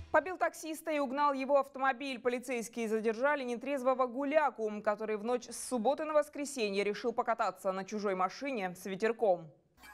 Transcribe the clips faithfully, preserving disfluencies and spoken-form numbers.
Побил таксиста и угнал его автомобиль. Полицейские задержали нетрезвого гуляку, который в ночь с субботы на воскресенье решил покататься на чужой машине с ветерком.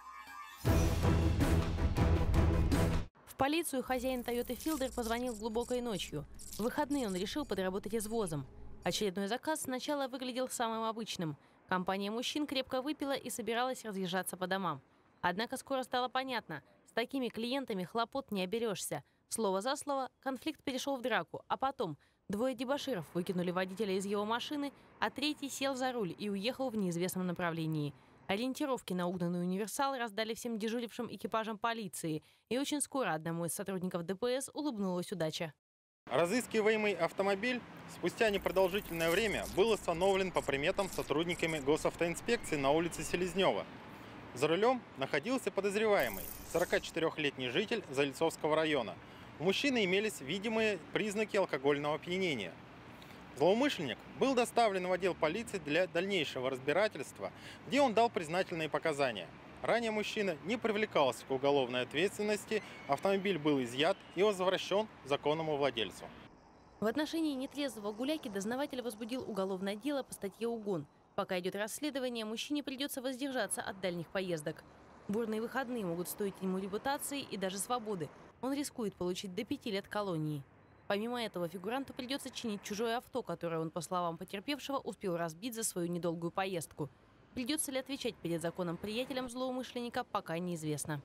В полицию хозяин Toyota Fielder позвонил глубокой ночью. В выходные он решил подработать извозом. Очередной заказ сначала выглядел самым обычным. Компания мужчин крепко выпила и собиралась разъезжаться по домам. Однако скоро стало понятно, с такими клиентами хлопот не оберешься. Слово за слово, конфликт перешел в драку, а потом двое дебоширов выкинули водителя из его машины, а третий сел за руль и уехал в неизвестном направлении. Ориентировки на угнанный универсал раздали всем дежурившим экипажам полиции, и очень скоро одному из сотрудников ДПС улыбнулась удача. Разыскиваемый автомобиль спустя непродолжительное время был остановлен по приметам сотрудниками госавтоинспекции на улице Селезнева. За рулем находился подозреваемый, сорокачетырёхлетний житель Залицовского района. У мужчины имелись видимые признаки алкогольного опьянения. Злоумышленник был доставлен в отдел полиции для дальнейшего разбирательства, где он дал признательные показания. Ранее мужчина не привлекался к уголовной ответственности, автомобиль был изъят и возвращен законному владельцу. В отношении нетрезвого гуляки дознаватель возбудил уголовное дело по статье «Угон». Пока идет расследование, мужчине придется воздержаться от дальних поездок. Бурные выходные могут стоить ему репутации и даже свободы. Он рискует получить до пяти лет колонии. Помимо этого, фигуранту придется чинить чужое авто, которое он, по словам потерпевшего, успел разбить за свою недолгую поездку. Придется ли отвечать перед законом приятелям злоумышленника, пока неизвестно.